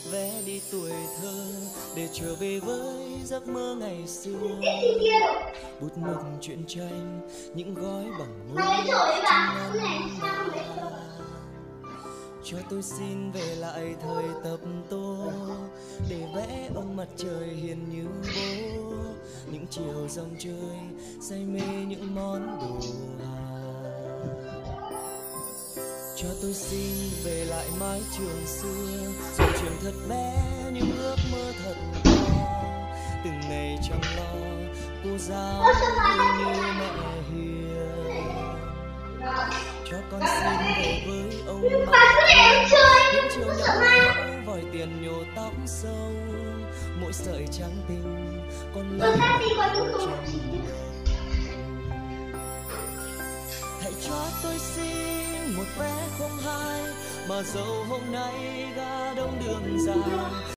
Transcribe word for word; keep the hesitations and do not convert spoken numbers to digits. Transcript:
vé đi tuổi thơ để trở về với giấc mơ ngày xưa. Bút mực truyện tranh, những gói bằng môi trong ngân. Cho tôi xin về lại thời tập tô để vẽ ông mặt trời hiền như bố. Những chiều dòng chơi say mê những món đồ Hà. Cho tôi xin về lại mái trường xưa, rồi trường thật bé những ước mơ thật to. Từng ngày chẳng lo cô giáo như mẹ hiền. Cho con xin về với ông bà, những chiều nhỏ vòi tiền nhổ tóc sâu. Mỗi sợi trắng tình con lấy chồng. Hãy cho tôi xin một vé không hai, mà dẫu hôm nay ga đông đường dài.